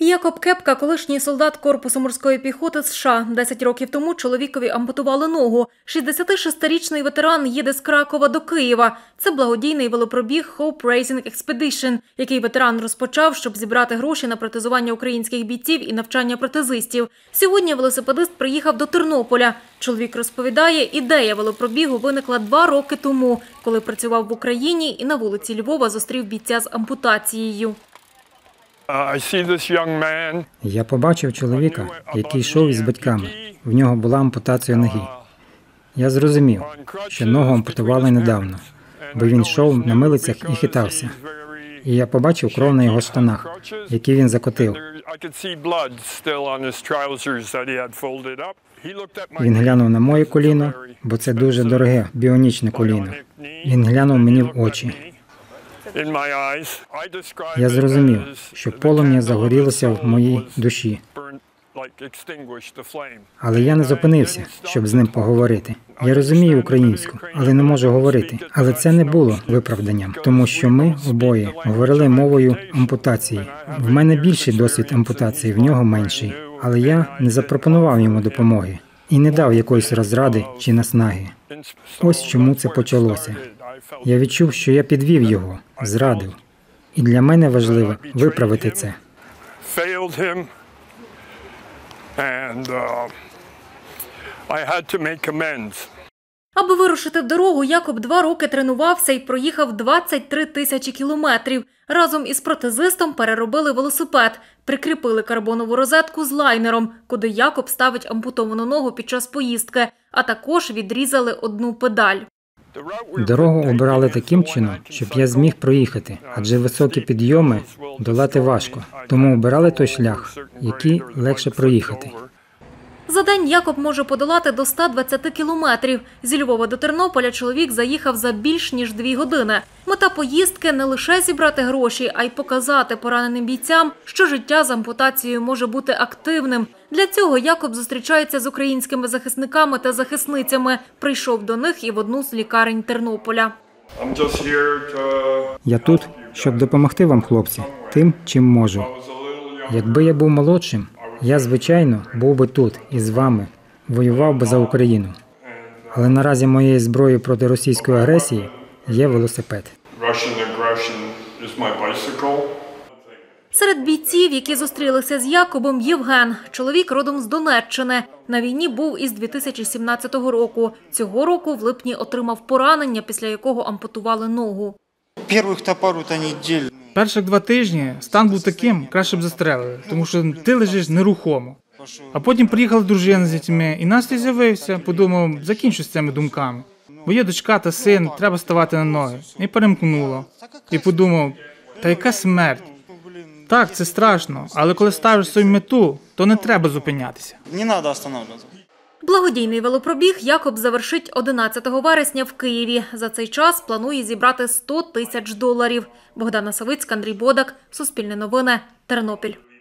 Якоб Кепка – колишній солдат Корпусу морської піхоти США. 10 років тому чоловікові ампутували ногу. 66-річний ветеран їде з Кракова до Києва. Це благодійний велопробіг Hope Racing Expedition, який ветеран розпочав, щоб зібрати гроші на протезування українських бійців і навчання протезистів. Сьогодні велосипедист приїхав до Тернополя. Чоловік розповідає, ідея велопробігу виникла 2 роки тому, коли працював в Україні і на вулиці Львова зустрів бійця з ампутацією. Я побачив чоловіка, який йшов із батьками. В нього була ампутація ноги. Я зрозумів, що ногу ампутували недавно, бо він йшов на милицях і хитався. І я побачив кров на його штанах, які він закотив. Він глянув на моє коліно, бо це дуже дороге біонічне коліно. Він глянув мені в очі. Я зрозумів, що полум'я загорілося в моїй душі. Але я не зупинився, щоб з ним поговорити. Я розумію українську, але не можу говорити. Але це не було виправданням, тому що ми обоє говорили мовою ампутації. В мене більший досвід ампутації, в нього менший. Але я не запропонував йому допомоги і не дав якоїсь розради чи наснаги. Ось чому це почалося. Я відчув, що я підвів його, зрадив. І для мене важливо виправити це. Аби вирушити в дорогу, Якоб 2 роки тренувався і проїхав 23 тисячі кілометрів. Разом із протезистом переробили велосипед, прикріпили карбонову розетку з лайнером, куди Якоб ставить ампутовану ногу під час поїздки, а також відрізали одну педаль. Дорогу обирали таким чином, щоб я зміг проїхати, адже високі підйоми долати важко. Тому обирали той шлях, який легше проїхати. За день Якоб може подолати до 120 кілометрів. Зі Львова до Тернополя чоловік заїхав за більш ніж 2 години. Мета поїздки – не лише зібрати гроші, а й показати пораненим бійцям, що життя з ампутацією може бути активним. Для цього Якоб зустрічається з українськими захисниками та захисницями. Прийшов до них і в одну з лікарень Тернополя. Я тут, щоб допомогти вам, хлопці, тим, чим можу. Якби я був молодшим, я, звичайно, був би тут із вами, воював би за Україну. Але наразі моєю зброєю проти російської агресії є велосипед. Серед бійців, які зустрілися з Якобом, Євген. Чоловік родом з Донеччини. На війні був із 2017 року. Цього року в липні отримав поранення, після якого ампутували ногу. Перших 2 тижні стан був таким, краще б застрелили, тому що ти лежиш нерухомо. А потім приїхала дружина з дітьми, і настрій з'явився, подумав, закінчу з цими думками. Бо є дочка та син, треба ставати на ноги. І перемкнуло. І подумав, та яка смерть? Так, це страшно, але коли ставиш свою мету, то не треба зупинятися. Не треба останавливатися. Благодійний велопробіг Якоб завершить 11 вересня в Києві. За цей час планує зібрати $100 тисяч. Богдана Савицька, Андрій Бодак, Суспільне новини, Тернопіль.